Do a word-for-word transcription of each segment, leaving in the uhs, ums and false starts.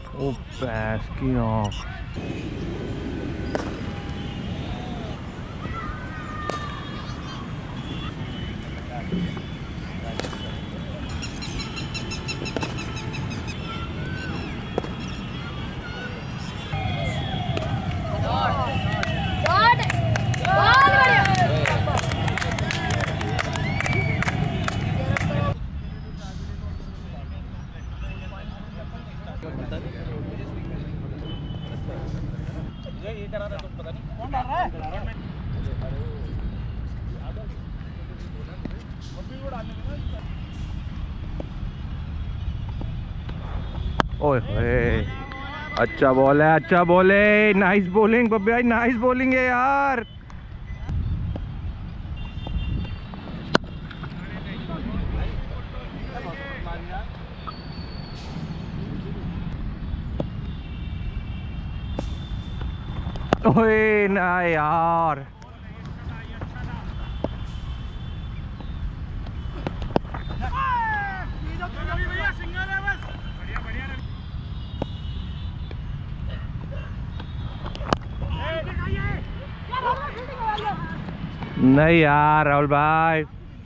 ओ भैंस की आँख। ये करा था तुम पता नहीं कौन डाल रहा है। ओए होए, अच्छा बॉल है, अच्छा बॉल है, नाइस बॉलिंग बब्बे भाई, नाइस बॉलिंग है यार। ओए ना यार, नहीं यार राहुल भाई।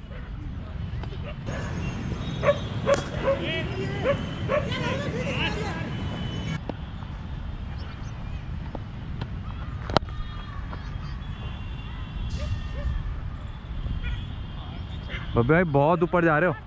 बब्बे भाई बहुत ऊपर जा रहे हो।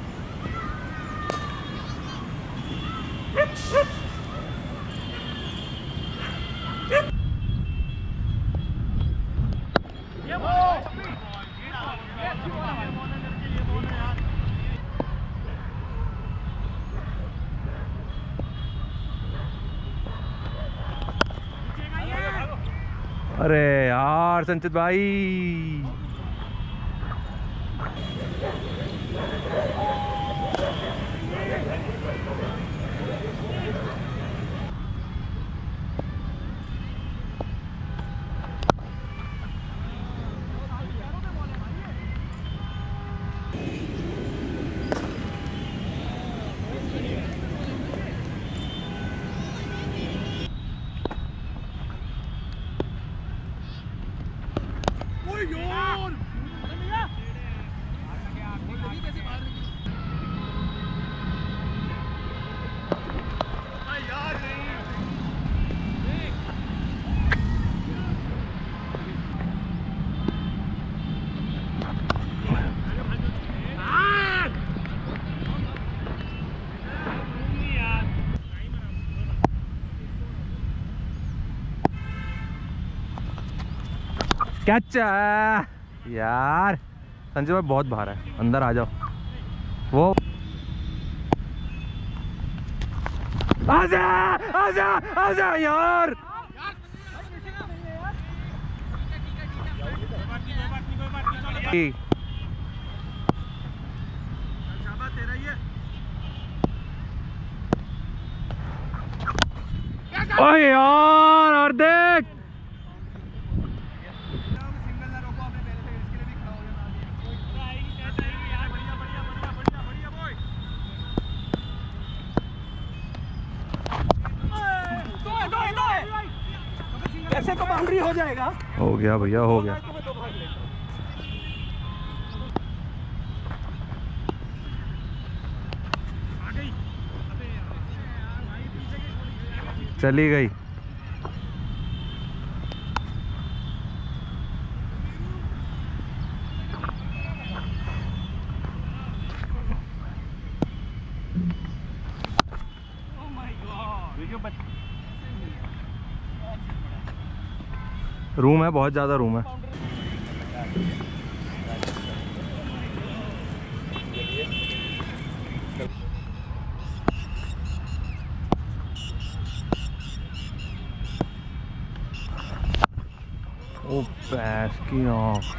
अरे यार संचित भाई, कैच यार। संजय भाई बहुत बाहर है, अंदर आ जाओ। वो आजा आजा आजा यार। ओए यार, और देख ऐसे तो बाउंड्री हो जाएगा। हो गया भैया, हो गया। चली गई। रूम है, बहुत ज्यादा रूम है। ओ भैंस की आँख।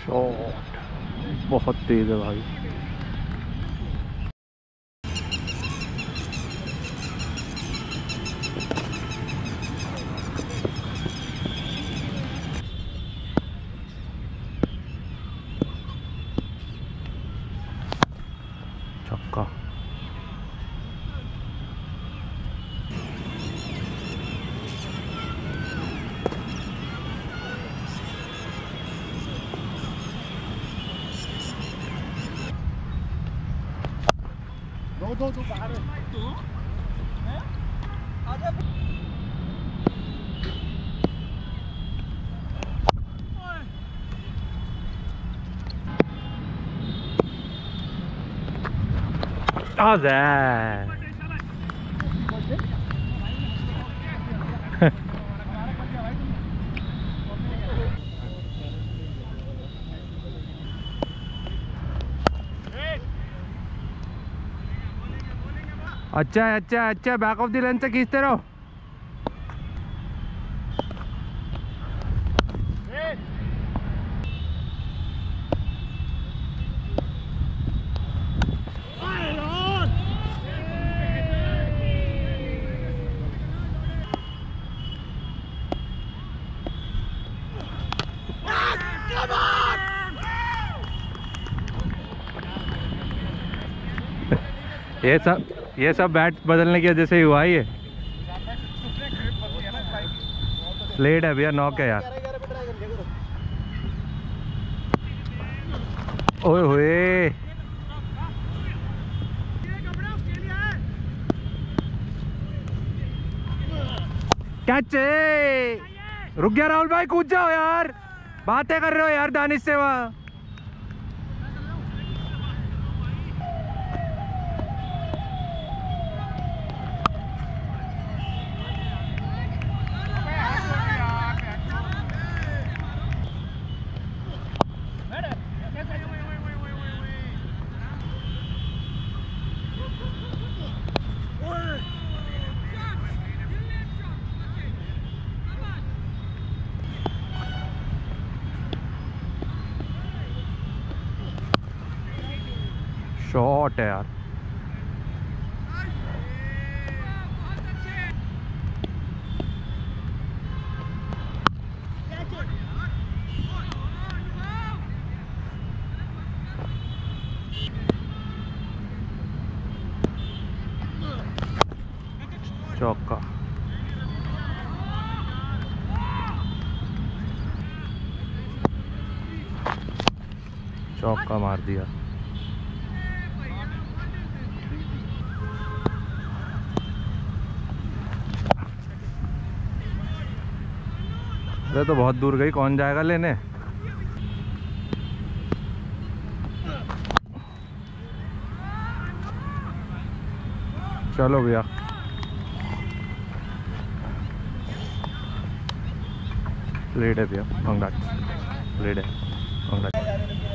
शॉट बहुत तेज है भाई। छक्का। दो दो दो बाहर तू हैं आजा आजा अच्छा है अच्छा है अच्छा, बैक ऑफ द लाइन से खींचते रहो। ये सब ये सब बैट बदलने की वजह से ही हुआ ये। लेट है भैया, नॉक है यार। ओए होए कैच। रुक गया राहुल भाई, कूद जाओ यार, बातें कर रहे हो यार दानिश से वहाँ। शॉट है यार। चौका। चौका मार दिया। अरे तो बहुत दूर गई, कौन जाएगा लेने। चलो भैया, लेट है भैया, कंग्रेट्स, लेट है, कंग्रेट्स।